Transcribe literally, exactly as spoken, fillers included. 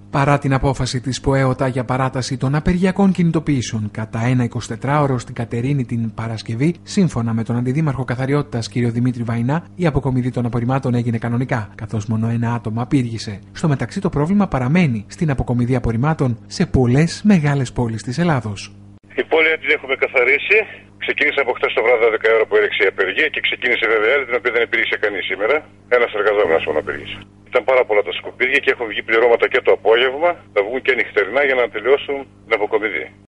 Παρά την απόφαση της ΠΟΕΟΤΑ για παράταση των απεργιακών κινητοποιήσεων κατά ένα εικοσιτετράωρο στην Κατερίνη την Παρασκευή, σύμφωνα με τον Αντιδήμαρχο Καθαριότητας κ. Δημήτρη Βαϊνά, η αποκομιδή των απορριμμάτων έγινε κανονικά, καθώς μόνο ένα άτομο απήργησε. Στο μεταξύ, το πρόβλημα παραμένει στην αποκομιδή απορριμμάτων σε πολλές μεγάλες πόλεις της Ελλάδος. Η πόλη την έχουμε καθαρίσει. Ξεκίνησε από χτες το βράδυ δώδεκα ώρα που έριξε η απεργία και ξεκίνησε βέβαια άλλη, την οποία δεν υπήρξε κανείς σήμερα. Ένας εργαζόμενος μόνο απεργήσε. Ήταν πάρα πολλά τα σκουπίδια και έχουν βγει πληρώματα και το απόγευμα. Θα βγουν και νυχτερινά για να τελειώσουν την αποκομιδή.